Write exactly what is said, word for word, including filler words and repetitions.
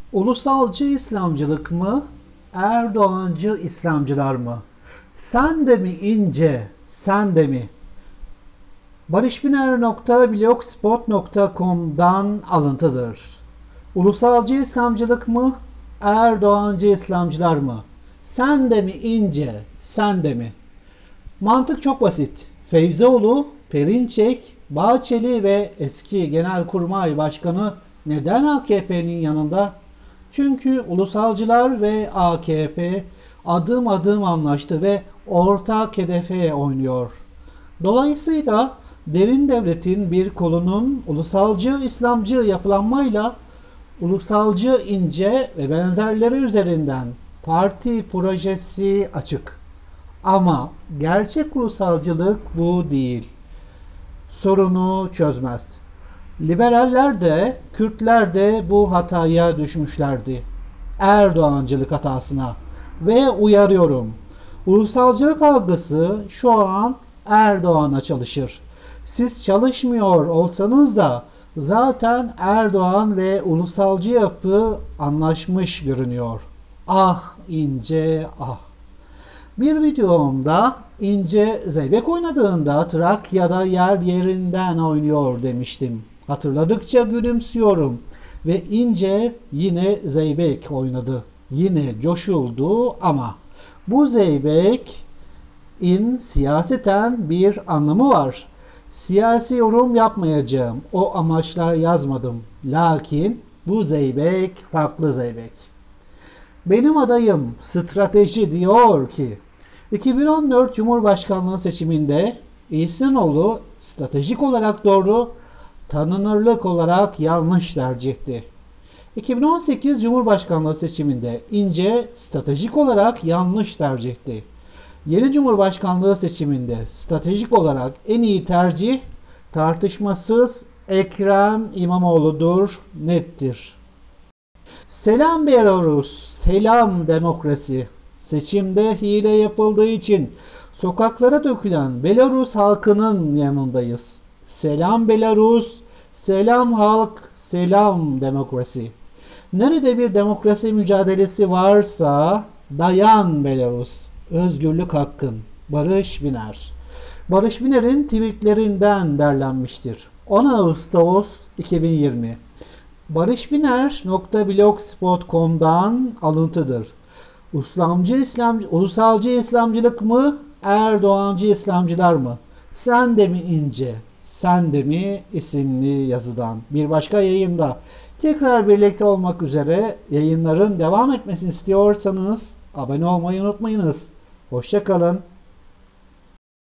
Ulusalcı İslamcılık mı? Erdoğancı İslamcılar mı? Sen de mi ince, sen de mi? barışbiner nokta blogspot nokta com'dan alıntıdır. Ulusalcı İslamcılık mı? Erdoğancı İslamcılar mı? Sen de mi ince, sen de mi? Mantık çok basit. Feyzoğlu, Perinçek, Bahçeli ve eski Genelkurmay Başkanı neden A K P'nin yanında? Çünkü ulusalcılar ve A K P adım adım anlaştı ve ortak hedefe oynuyor. Dolayısıyla derin devletin bir kolunun ulusalcı İslamcı yapılanmayla ulusalcı ince ve benzerleri üzerinden parti projesi açık. Ama gerçek ulusalcılık bu değil. Sorunu çözmez. Liberaller de, Kürtler de bu hataya düşmüşlerdi. Erdoğancılık hatasına. Ve uyarıyorum. Ulusalcılık algısı şu an Erdoğan'a çalışır. Siz çalışmıyor olsanız da zaten Erdoğan ve ulusalcı yapı anlaşmış görünüyor. Ah ince ah. Bir videomda İnce zeybek oynadığında Trakya'da yer yerinden oynuyor demiştim. Hatırladıkça gülümsüyorum ve İnce yine zeybek oynadı. Yine coşuldu ama bu zeybek in siyaseten bir anlamı var. Siyasi yorum yapmayacağım. O amaçla yazmadım. Lakin bu zeybek farklı zeybek. Benim adayım strateji diyor ki iki bin on dört Cumhurbaşkanlığı seçiminde İhsanoğlu stratejik olarak doğru, tanınırlık olarak yanlış tercihti. iki bin on sekiz Cumhurbaşkanlığı seçiminde İnce stratejik olarak yanlış tercihti. Yeni Cumhurbaşkanlığı seçiminde stratejik olarak en iyi tercih tartışmasız Ekrem İmamoğlu'dur, nettir. Selam Belarus, selam demokrasi. Seçimde hile yapıldığı için sokaklara dökülen Belarus halkının yanındayız. Selam Belarus, selam halk, selam demokrasi. Nerede bir demokrasi mücadelesi varsa dayan Belarus. Özgürlük hakkın. Barış Biner. Barış Biner'in tweetlerinden derlenmiştir. on Ağustos iki bin yirmi. barışbiner nokta blogspot nokta com'dan alıntıdır. İslamcı İslamcı, ulusalcı İslamcılık mı? Erdoğancı İslamcılar mı? Sen de mi ince? Sen de mi isimli yazıdan. Bir başka yayında tekrar birlikte olmak üzere. Yayınların devam etmesini istiyorsanız abone olmayı unutmayınız. Hoşça kalın.